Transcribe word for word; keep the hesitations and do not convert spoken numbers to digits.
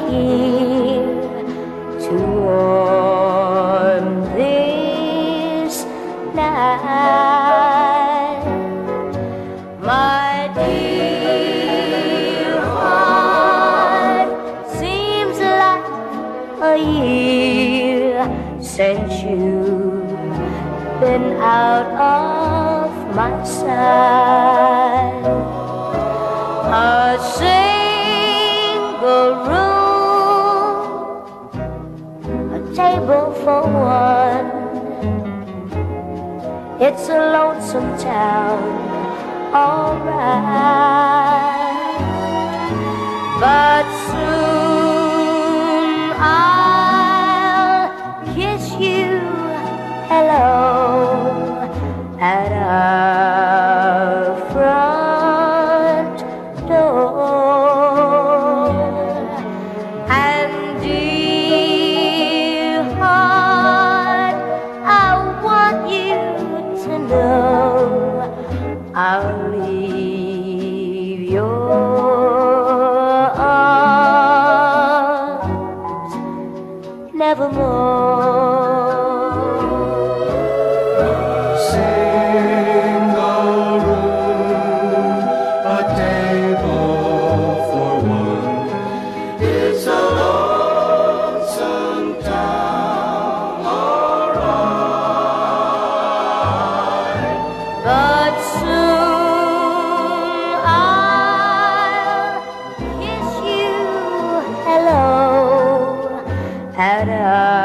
here to warm this night. My dear heart, seems like a year since you've been out of my sight. A single room, a table for one. It's a lonesome town, alright. But soon I'll kiss you hello at our front door. And dear heart, I want you to know I'll leave your arms nevermore. At